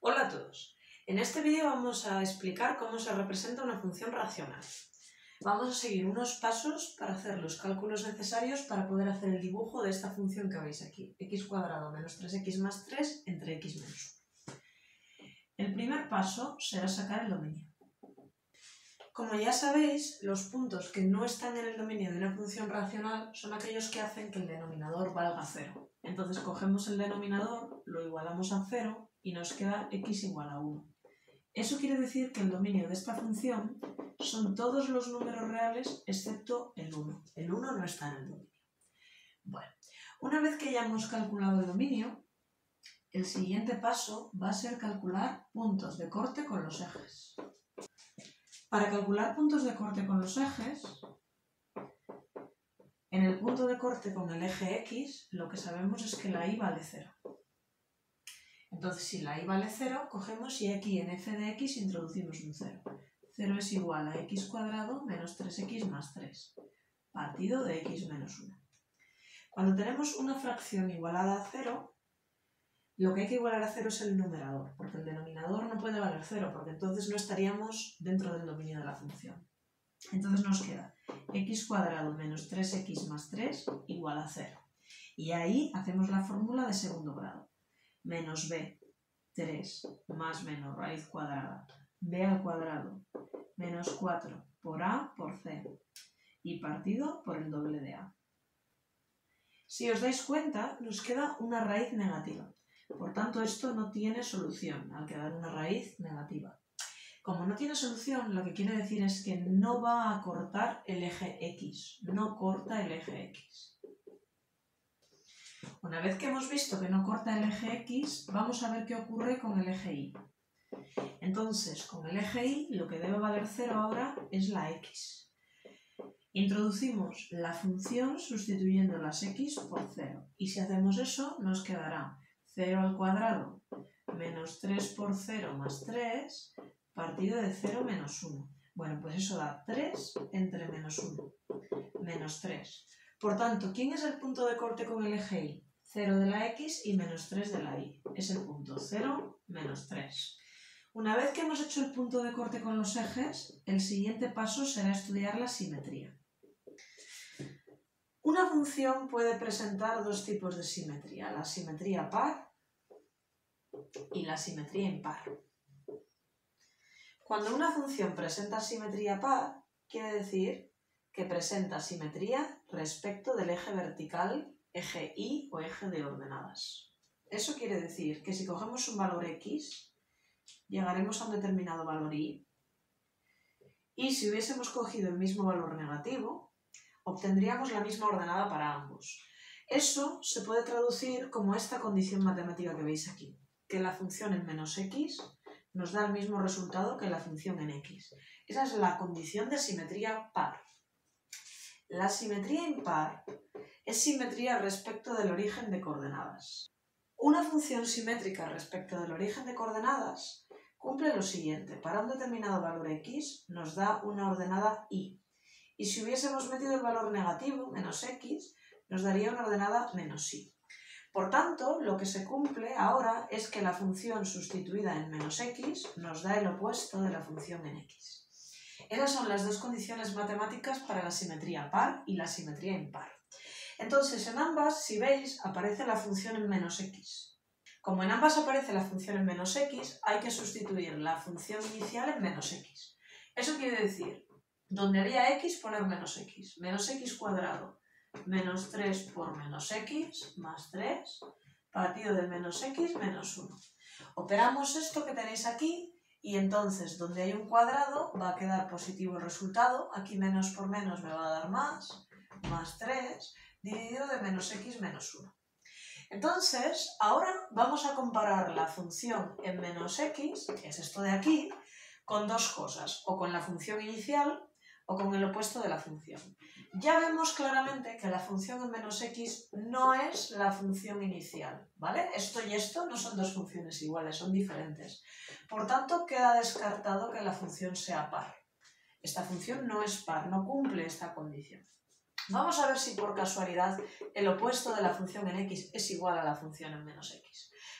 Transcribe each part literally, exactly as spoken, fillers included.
Hola a todos. En este vídeo vamos a explicar cómo se representa una función racional. Vamos a seguir unos pasos para hacer los cálculos necesarios para poder hacer el dibujo de esta función que veis aquí, x cuadrado menos tres x más tres entre x menos uno. El primer paso será sacar el dominio. Como ya sabéis, los puntos que no están en el dominio de una función racional son aquellos que hacen que el denominador valga cero. Entonces cogemos el denominador, lo igualamos a cero y nos queda x igual a uno. Eso quiere decir que el dominio de esta función son todos los números reales excepto el uno. El uno no está en el dominio. Bueno, una vez que ya hemos calculado el dominio, el siguiente paso va a ser calcular puntos de corte con los ejes. Para calcular puntos de corte con los ejes, en el punto de corte con el eje x, lo que sabemos es que la y vale cero. Entonces, si la y vale cero, cogemos y aquí en f de x introducimos un cero. cero es igual a x cuadrado menos tres x más tres, partido de x menos uno. Cuando tenemos una fracción igualada a cero, lo que hay que igualar a cero es el numerador, porque el denominador no puede valer cero, porque entonces no estaríamos dentro del dominio de la función. Entonces nos queda x cuadrado menos tres x más tres igual a cero. Y ahí hacemos la fórmula de segundo grado. Menos b, tres, más menos raíz cuadrada, b al cuadrado, menos cuatro por a por c, y partido por el doble de a. Si os dais cuenta, nos queda una raíz negativa. Por tanto, esto no tiene solución al quedar una raíz negativa. Como no tiene solución, lo que quiere decir es que no va a cortar el eje x, no corta el eje x. Una vez que hemos visto que no corta el eje x, vamos a ver qué ocurre con el eje y. Entonces, con el eje y, lo que debe valer cero ahora es la x. Introducimos la función sustituyendo las x por cero. Y si hacemos eso, nos quedará cero al cuadrado menos tres por cero más tres, partido de cero menos uno. Bueno, pues eso da tres entre menos uno, menos tres. Por tanto, ¿quién es el punto de corte con el eje y? cero de la x y menos tres de la y. Es el punto cero, menos tres. Una vez que hemos hecho el punto de corte con los ejes, el siguiente paso será estudiar la simetría. Una función puede presentar dos tipos de simetría, la simetría par y la simetría impar. Cuando una función presenta simetría par, quiere decir que presenta simetría respecto del eje vertical, eje y o eje de ordenadas. Eso quiere decir que si cogemos un valor x, llegaremos a un determinado valor y, y si hubiésemos cogido el mismo valor negativo, obtendríamos la misma ordenada para ambos. Eso se puede traducir como esta condición matemática que veis aquí, que la función en menos x nos da el mismo resultado que la función en x. Esa es la condición de simetría par. La simetría impar es simetría respecto del origen de coordenadas. Una función simétrica respecto del origen de coordenadas cumple lo siguiente. Para un determinado valor x nos da una ordenada y. Y si hubiésemos metido el valor negativo, menos x, nos daría una ordenada menos y. Por tanto, lo que se cumple ahora es que la función sustituida en menos x nos da el opuesto de la función en x. Esas son las dos condiciones matemáticas para la simetría par y la simetría impar. Entonces, en ambas, si veis, aparece la función en menos x. Como en ambas aparece la función en menos x, hay que sustituir la función inicial en menos x. Eso quiere decir, donde había x, poner menos x. Menos x cuadrado menos tres por menos x más tres, partido de menos x menos uno. Operamos esto que tenéis aquí y entonces donde hay un cuadrado va a quedar positivo el resultado. Aquí menos por menos me va a dar más, más tres, dividido de menos x menos uno. Entonces, ahora vamos a comparar la función en menos x, que es esto de aquí, con dos cosas, o con la función inicial o con el opuesto de la función. Ya vemos claramente que la función en menos x no es la función inicial, ¿vale? Esto y esto no son dos funciones iguales, son diferentes. Por tanto, queda descartado que la función sea par. Esta función no es par, no cumple esta condición. Vamos a ver si por casualidad el opuesto de la función en x es igual a la función en menos x.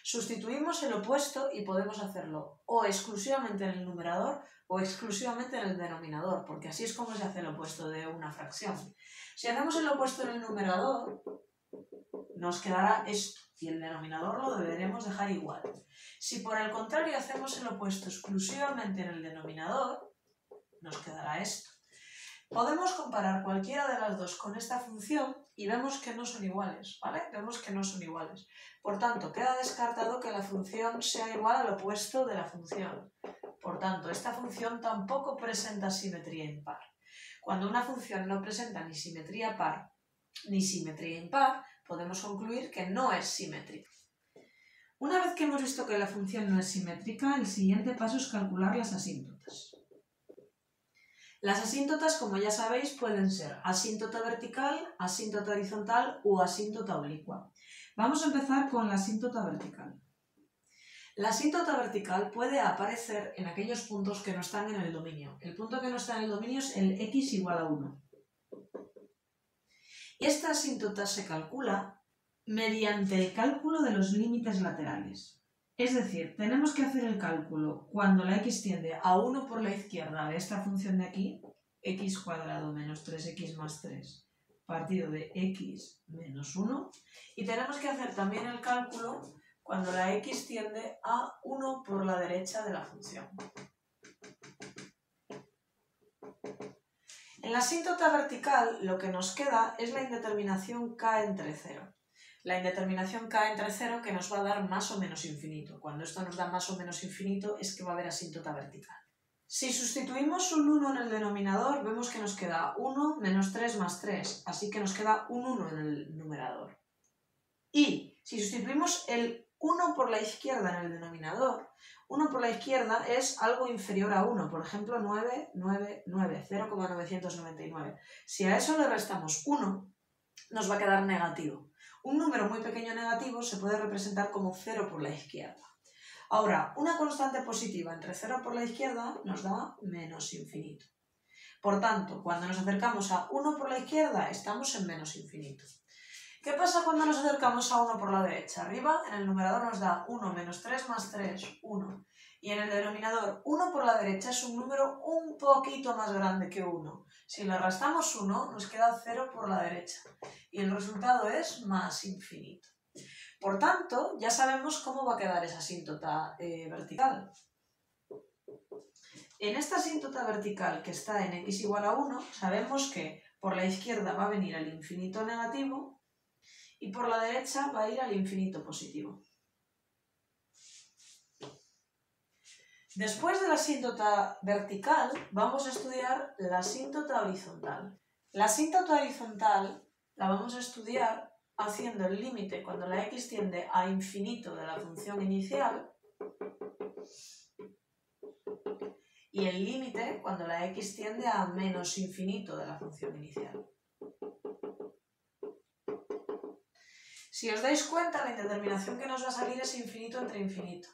Sustituimos el opuesto y podemos hacerlo o exclusivamente en el numerador o exclusivamente en el denominador, porque así es como se hace el opuesto de una fracción. Si hacemos el opuesto en el numerador, nos quedará esto y el denominador lo deberemos dejar igual. Si por el contrario hacemos el opuesto exclusivamente en el denominador, nos quedará esto. Podemos comparar cualquiera de las dos con esta función y vemos que no son iguales, ¿vale? Vemos que no son iguales. Por tanto, queda descartado que la función sea igual al opuesto de la función. Por tanto, esta función tampoco presenta simetría impar. Cuando una función no presenta ni simetría par ni simetría impar, podemos concluir que no es simétrica. Una vez que hemos visto que la función no es simétrica, el siguiente paso es calcular las asíntotas. Las asíntotas, como ya sabéis, pueden ser asíntota vertical, asíntota horizontal o asíntota oblicua. Vamos a empezar con la asíntota vertical. La asíntota vertical puede aparecer en aquellos puntos que no están en el dominio. El punto que no está en el dominio es el x igual a uno. Y esta asíntota se calcula mediante el cálculo de los límites laterales. Es decir, tenemos que hacer el cálculo cuando la x tiende a uno por la izquierda de esta función de aquí, x cuadrado menos tres x más tres, partido de x menos uno, y tenemos que hacer también el cálculo cuando la x tiende a uno por la derecha de la función. En la asíntota vertical lo que nos queda es la indeterminación k entre cero. La indeterminación k entre cero que nos va a dar más o menos infinito. Cuando esto nos da más o menos infinito es que va a haber asíntota vertical. Si sustituimos un uno en el denominador, vemos que nos queda uno menos tres más tres, así que nos queda un uno en el numerador. Y si sustituimos el uno por la izquierda en el denominador, uno por la izquierda es algo inferior a uno, por ejemplo nueve, nueve, nueve, cero coma novecientos noventa y nueve. Si a eso le restamos uno, nos va a quedar negativo. Un número muy pequeño negativo se puede representar como cero por la izquierda. Ahora, una constante positiva entre cero por la izquierda nos da menos infinito. Por tanto, cuando nos acercamos a uno por la izquierda, estamos en menos infinito. ¿Qué pasa cuando nos acercamos a uno por la derecha? Arriba, en el numerador nos da uno menos tres más tres, uno. Y en el denominador, uno por la derecha es un número un poquito más grande que uno. Si le restamos uno, nos queda cero por la derecha. Y el resultado es más infinito. Por tanto, ya sabemos cómo va a quedar esa asíntota eh, vertical. En esta asíntota vertical que está en x igual a uno, sabemos que por la izquierda va a venir el infinito negativo y por la derecha va a ir al infinito positivo. Después de la asíntota vertical, vamos a estudiar la asíntota horizontal. La asíntota horizontal la vamos a estudiar haciendo el límite cuando la x tiende a infinito de la función inicial y el límite cuando la x tiende a menos infinito de la función inicial. Si os dais cuenta, la indeterminación que nos va a salir es infinito entre infinito.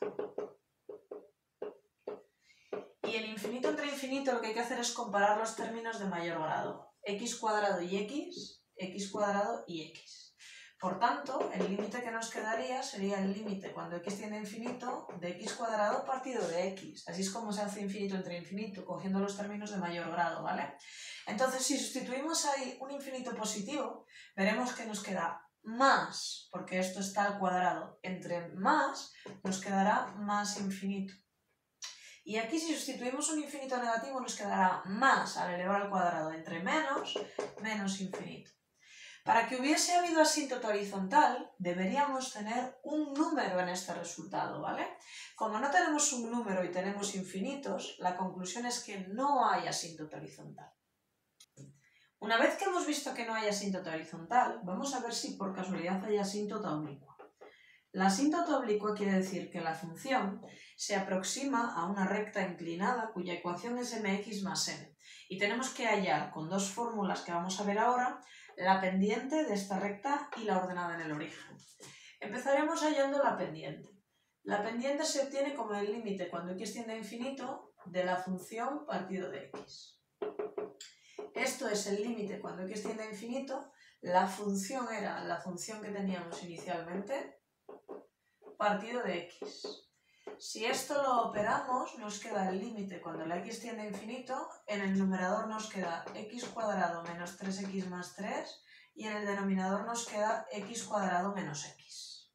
Y en infinito entre infinito lo que hay que hacer es comparar los términos de mayor grado. X cuadrado y x, x cuadrado y x. Por tanto, el límite que nos quedaría sería el límite cuando x tiende a infinito de x cuadrado partido de x. Así es como se hace infinito entre infinito, cogiendo los términos de mayor grado, ¿vale? Entonces, si sustituimos ahí un infinito positivo, veremos que nos queda más, porque esto está al cuadrado. Entre más, nos quedará más infinito. Y aquí si sustituimos un infinito negativo nos quedará más al elevado al cuadrado, entre menos, menos infinito. Para que hubiese habido asíntota horizontal, deberíamos tener un número en este resultado, ¿vale? Como no tenemos un número y tenemos infinitos, la conclusión es que no hay asíntota horizontal. Una vez que hemos visto que no hay asíntota horizontal, vamos a ver si por casualidad hay asíntota oblicua. La asíntota oblicua quiere decir que la función se aproxima a una recta inclinada cuya ecuación es mx más n. Y tenemos que hallar con dos fórmulas que vamos a ver ahora la pendiente de esta recta y la ordenada en el origen. Empezaremos hallando la pendiente. La pendiente se obtiene como el límite cuando x tiende a infinito de la función partido de x. Esto es el límite cuando x tiende a infinito. La función era la función que teníamos inicialmente partido de x. Si esto lo operamos, nos queda el límite cuando la x tiende a infinito, en el numerador nos queda x cuadrado menos tres x más tres y en el denominador nos queda x cuadrado menos x.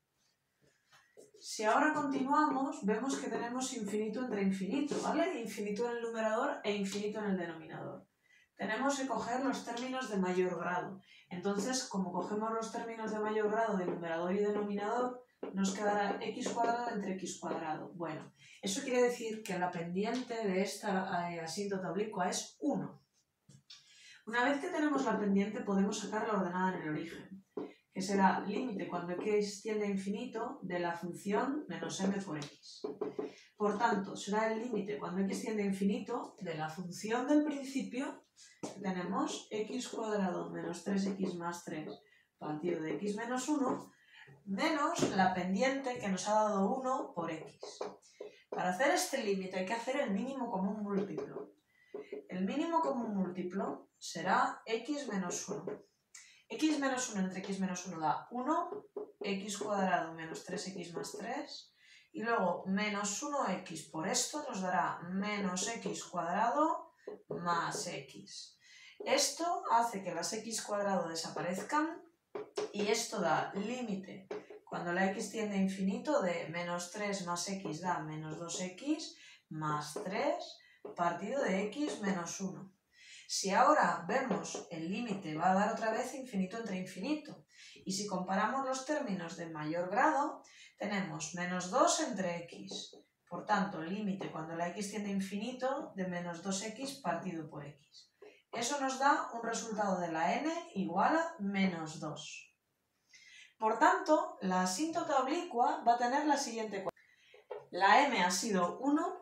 Si ahora continuamos, vemos que tenemos infinito entre infinito, ¿vale? Infinito en el numerador e infinito en el denominador. Tenemos que coger los términos de mayor grado. Entonces, como cogemos los términos de mayor grado de numerador y denominador, nos quedará x cuadrado entre x cuadrado. Bueno, eso quiere decir que la pendiente de esta eh, asíntota oblicua es uno. Una vez que tenemos la pendiente, podemos sacar la ordenada en el origen, que será límite cuando x tiende a infinito de la función menos m por x. Por tanto, será el límite cuando x tiende a infinito de la función del principio, que tenemos x cuadrado menos tres x más tres partido de x menos uno, menos la pendiente que nos ha dado uno por x. Para hacer este límite hay que hacer el mínimo común múltiplo. El mínimo común múltiplo será x menos uno. X menos uno entre x menos uno da uno, x cuadrado menos tres x más tres, y luego menos uno x por esto nos dará menos x cuadrado más x. Esto hace que las x cuadrado desaparezcan y esto da límite cuando la x tiende a infinito de menos tres más x da menos dos x más tres partido de x menos uno. Si ahora vemos el límite va a dar otra vez infinito entre infinito y si comparamos los términos de mayor grado tenemos menos dos entre x. Por tanto, límite cuando la x tiende a infinito de menos dos x partido por x. Eso nos da un resultado de la n igual a menos dos. Por tanto, la asíntota oblicua va a tener la siguiente ecuación. La m ha sido uno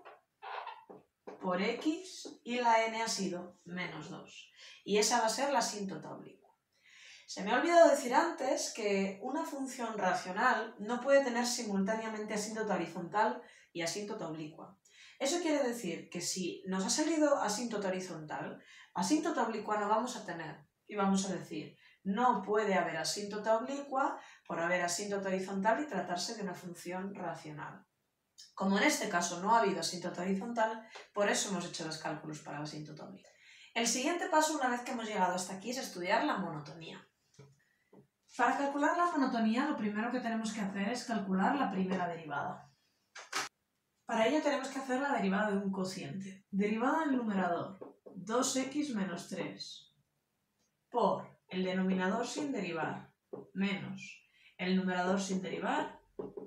por x y la n ha sido menos dos. Y esa va a ser la asíntota oblicua. Se me ha olvidado decir antes que una función racional no puede tener simultáneamente asíntota horizontal y asíntota oblicua. Eso quiere decir que si nos ha salido asíntota horizontal, asíntota oblicua no vamos a tener. Y vamos a decir, no puede haber asíntota oblicua por haber asíntota horizontal y tratarse de una función racional. Como en este caso no ha habido asíntota horizontal, por eso hemos hecho los cálculos para la asíntota oblicua. El siguiente paso, una vez que hemos llegado hasta aquí, es estudiar la monotonía. Para calcular la monotonía, lo primero que tenemos que hacer es calcular la primera derivada. Para ello tenemos que hacer la derivada de un cociente. Derivada del numerador, dos x menos tres, por el denominador sin derivar, menos el numerador sin derivar,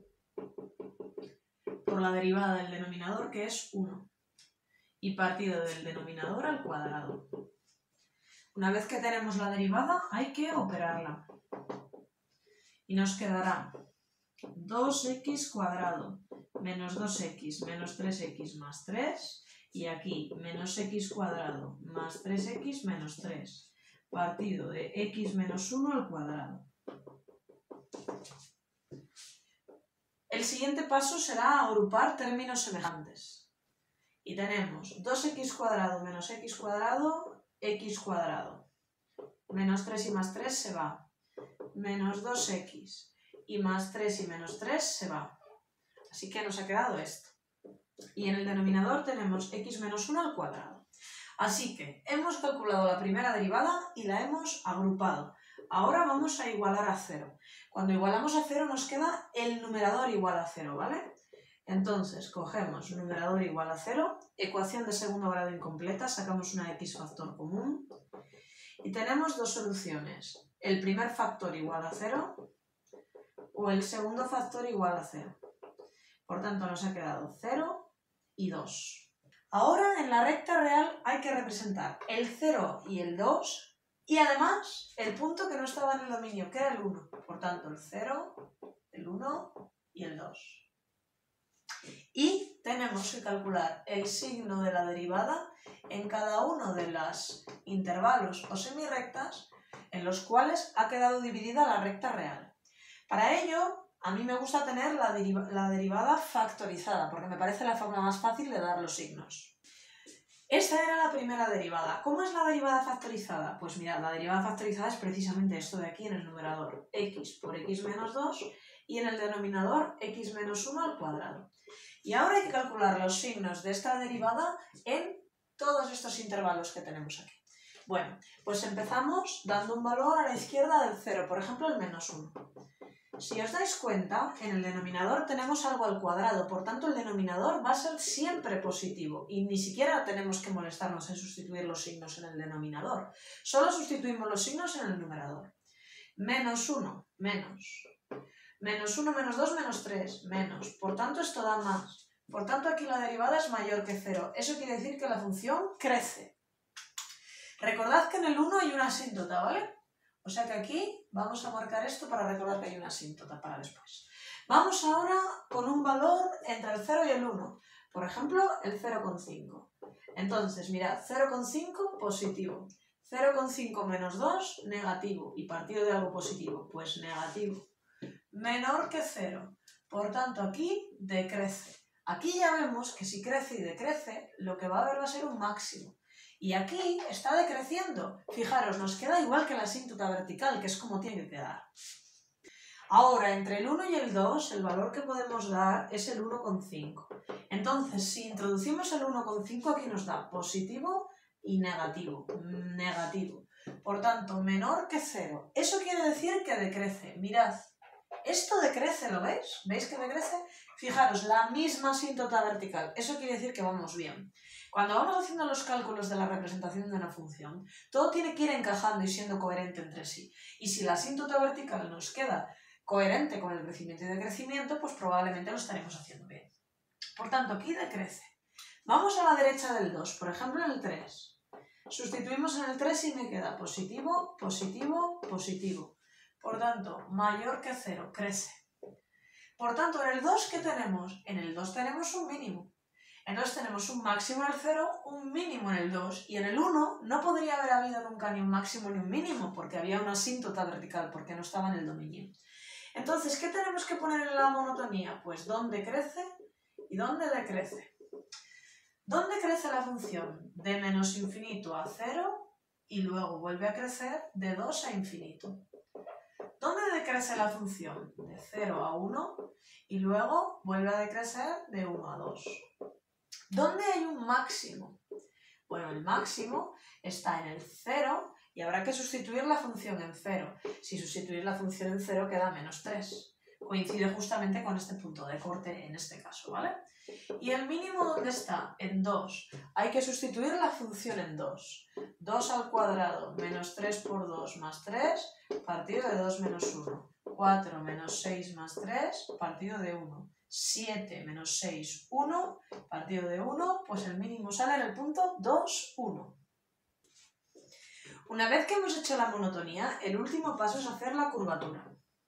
por la derivada del denominador que es uno, y partido del denominador al cuadrado. Una vez que tenemos la derivada hay que operarla. Y nos quedará dos x cuadrado menos dos x menos tres x más tres, y aquí menos x cuadrado más tres x menos tres, partido de x menos uno al cuadrado. El siguiente paso será agrupar términos semejantes. Y tenemos dos x cuadrado menos x cuadrado, x cuadrado. Menos tres y más tres se va. Menos dos x y más tres y menos tres se va. Así que nos ha quedado esto. Y en el denominador tenemos x menos uno al cuadrado. Así que hemos calculado la primera derivada y la hemos agrupado. Ahora vamos a igualar a cero. Cuando igualamos a cero nos queda el numerador igual a cero, ¿vale? Entonces cogemos numerador igual a cero, ecuación de segundo grado incompleta, sacamos una x factor común y tenemos dos soluciones. El primer factor igual a cero o el segundo factor igual a cero. Por tanto nos ha quedado cero y dos. Ahora en la recta real hay que representar el cero y el dos y además el punto que no estaba en el dominio, que era el uno. Por tanto el cero, el uno y el dos. Y tenemos que calcular el signo de la derivada en cada uno de los intervalos o semirrectas en los cuales ha quedado dividida la recta real. Para ello, a mí me gusta tener la, deriva la derivada factorizada, porque me parece la forma más fácil de dar los signos. Esta era la primera derivada. ¿Cómo es la derivada factorizada? Pues mirad, la derivada factorizada es precisamente esto de aquí en el numerador. X por x menos dos y en el denominador x menos uno al cuadrado. Y ahora hay que calcular los signos de esta derivada en todos estos intervalos que tenemos aquí. Bueno, pues empezamos dando un valor a la izquierda del cero, por ejemplo el menos uno. Si os dais cuenta, en el denominador tenemos algo al cuadrado, por tanto el denominador va a ser siempre positivo y ni siquiera tenemos que molestarnos en sustituir los signos en el denominador. Solo sustituimos los signos en el numerador. Menos uno, menos. Menos uno, menos dos, menos tres, menos. Por tanto esto da más. Por tanto aquí la derivada es mayor que cero. Eso quiere decir que la función crece. Recordad que en el uno hay una asíntota, ¿vale? O sea que aquí vamos a marcar esto para recordar que hay una asíntota para después. Vamos ahora con un valor entre el cero y el uno. Por ejemplo, el cero coma cinco. Entonces, mirad, cero coma cinco positivo. cero coma cinco menos dos, negativo. ¿Y partido de algo positivo? Pues negativo. Menor que cero. Por tanto, aquí decrece. Aquí ya vemos que si crece y decrece, lo que va a haber va a ser un máximo. Y aquí está decreciendo. Fijaros, nos queda igual que la asíntota vertical, que es como tiene que quedar. Ahora, entre el uno y el dos, el valor que podemos dar es el uno coma cinco. Entonces, si introducimos el uno coma cinco, aquí nos da positivo y negativo. Negativo. Por tanto, menor que cero. Eso quiere decir que decrece. Mirad, esto decrece, ¿lo veis? ¿Veis que decrece? Fijaros, la misma asíntota vertical. Eso quiere decir que vamos bien. Cuando vamos haciendo los cálculos de la representación de una función, todo tiene que ir encajando y siendo coherente entre sí. Y si la asíntota vertical nos queda coherente con el crecimiento y decrecimiento, pues probablemente lo estaremos haciendo bien. Por tanto, aquí decrece. Vamos a la derecha del dos, por ejemplo en el tres. Sustituimos en el tres y me queda positivo, positivo, positivo. Por tanto, mayor que cero, crece. Por tanto, en el dos, ¿qué tenemos? En el dos tenemos un mínimo. Entonces tenemos un máximo en el cero, un mínimo en el dos, y en el uno no podría haber habido nunca ni un máximo ni un mínimo, porque había una asíntota vertical, porque no estaba en el dominio. Entonces, ¿qué tenemos que poner en la monotonía? Pues dónde crece y dónde decrece. ¿Dónde crece la función? De menos infinito a cero, y luego vuelve a crecer de dos a infinito. ¿Dónde decrece la función? De cero a uno, y luego vuelve a decrecer de uno a dos. ¿Dónde hay un máximo? Bueno, el máximo está en el cero y habrá que sustituir la función en cero. Si sustituir la función en cero queda menos tres. Coincide justamente con este punto de corte en este caso, ¿vale? ¿Y el mínimo dónde está? En dos. Hay que sustituir la función en dos. dos al cuadrado menos tres por dos más tres, partido de dos menos uno. cuatro menos seis más tres, partido de uno. siete menos seis, uno, partido de uno, pues el mínimo sale en el punto dos, uno. Una vez que hemos hecho la monotonía, el último paso es hacer la curvatura.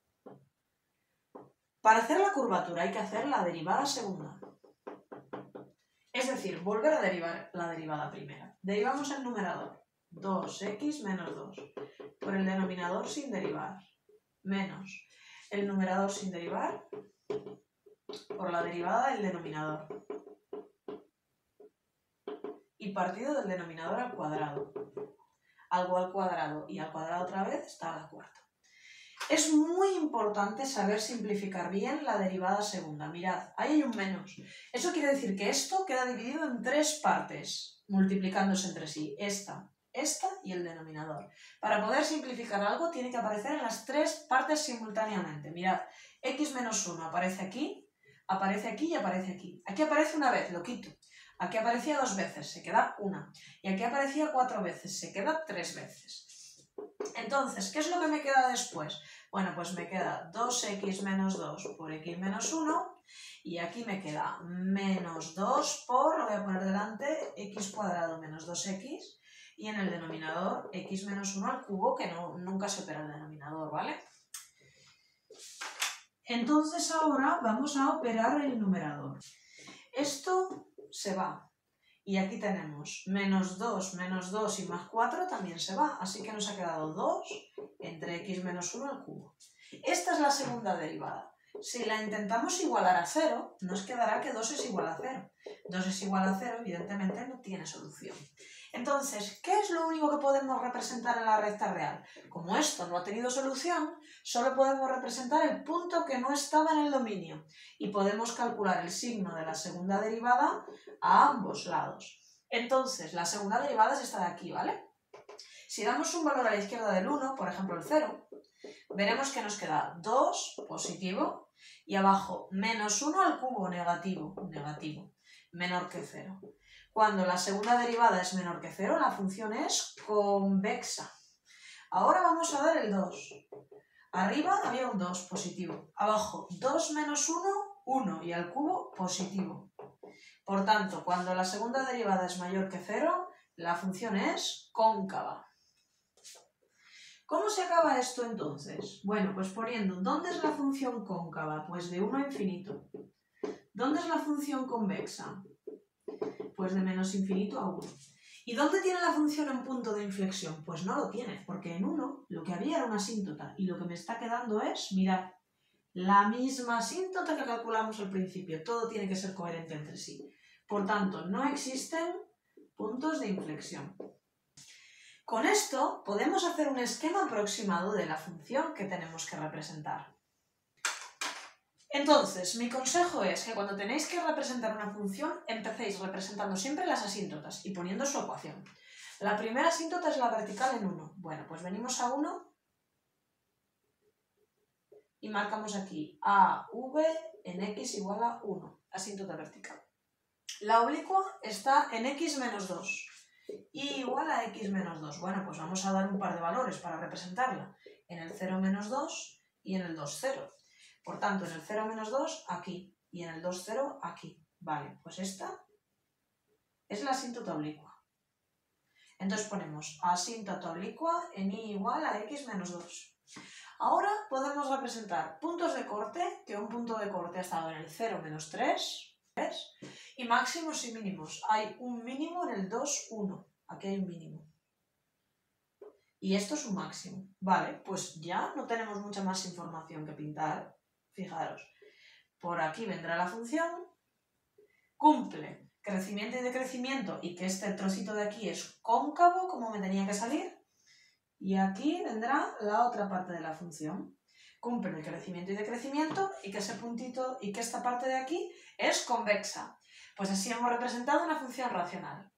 Para hacer la curvatura hay que hacer la derivada segunda. Es decir, volver a derivar la derivada primera. Derivamos el numerador, dos equis menos dos, por el denominador sin derivar, menos el numerador sin derivar, por la derivada del denominador y partido del denominador al cuadrado. Algo al cuadrado y al cuadrado otra vez está a la cuarta. Es muy importante saber simplificar bien la derivada segunda. Mirad, ahí hay un menos. Eso quiere decir que esto queda dividido en tres partes, multiplicándose entre sí. Esta, esta y el denominador. Para poder simplificar algo tiene que aparecer en las tres partes simultáneamente. Mirad, x menos uno aparece aquí, aparece aquí y aparece aquí. Aquí aparece una vez, lo quito. Aquí aparecía dos veces, se queda una. Y aquí aparecía cuatro veces, se queda tres veces. Entonces, ¿qué es lo que me queda después? Bueno, pues me queda dos equis menos dos por x menos uno. Y aquí me queda menos dos por, lo voy a poner delante, x cuadrado menos dos equis. Y en el denominador, x menos uno al cubo, que no, nunca se opera el denominador, ¿vale? Entonces ahora vamos a operar el numerador. Esto se va. Y aquí tenemos menos dos, menos dos y más cuatro también se va. Así que nos ha quedado dos entre x menos uno al cubo. Esta es la segunda derivada. Si la intentamos igualar a cero, nos quedará que dos es igual a cero. dos es igual a cero, evidentemente no tiene solución. Entonces, ¿qué es lo único que podemos representar en la recta real? Como esto no ha tenido solución, solo podemos representar el punto que no estaba en el dominio y podemos calcular el signo de la segunda derivada a ambos lados. Entonces, la segunda derivada es esta de aquí, ¿vale? Si damos un valor a la izquierda del uno, por ejemplo el cero, veremos que nos queda dos positivo y abajo menos uno al cubo negativo, negativo, menor que cero. Cuando la segunda derivada es menor que cero, la función es convexa. Ahora vamos a dar el dos. Arriba había un dos positivo. Abajo dos menos uno, uno y al cubo positivo. Por tanto, cuando la segunda derivada es mayor que cero, la función es cóncava. ¿Cómo se acaba esto entonces? Bueno, pues poniendo, ¿dónde es la función cóncava? Pues de uno a infinito. ¿Dónde es la función convexa? Pues de menos infinito a uno. ¿Y dónde tiene la función en punto de inflexión? Pues no lo tiene, porque en uno lo que había era una asíntota y lo que me está quedando es, mirad, la misma asíntota que calculamos al principio. Todo tiene que ser coherente entre sí. Por tanto, no existen puntos de inflexión. Con esto podemos hacer un esquema aproximado de la función que tenemos que representar. Entonces, mi consejo es que cuando tenéis que representar una función, empecéis representando siempre las asíntotas y poniendo su ecuación. La primera asíntota es la vertical en uno. Bueno, pues venimos a uno y marcamos aquí a v en x igual a uno, asíntota vertical. La oblicua está en x menos dos. Y igual a x menos dos. Bueno, pues vamos a dar un par de valores para representarla. En el cero menos dos y en el dos, cero. Por tanto, en el cero menos dos, aquí. Y en el dos, cero, aquí. Vale, pues esta es la asíntota oblicua. Entonces ponemos asíntota oblicua en y igual a x menos dos. Ahora podemos representar puntos de corte, que un punto de corte ha estado en el cero menos tres. ¿Ves? Y máximos y mínimos. Hay un mínimo en el dos, uno. Aquí hay un mínimo. Y esto es un máximo. Vale, pues ya no tenemos mucha más información que pintar. Fijaros. Por aquí vendrá la función. Cumple crecimiento y decrecimiento y que este trocito de aquí es cóncavo, como me tenía que salir. Y aquí vendrá la otra parte de la función. Cumple el crecimiento y decrecimiento y que ese puntito y que esta parte de aquí es convexa. Pues así hemos representado una función racional.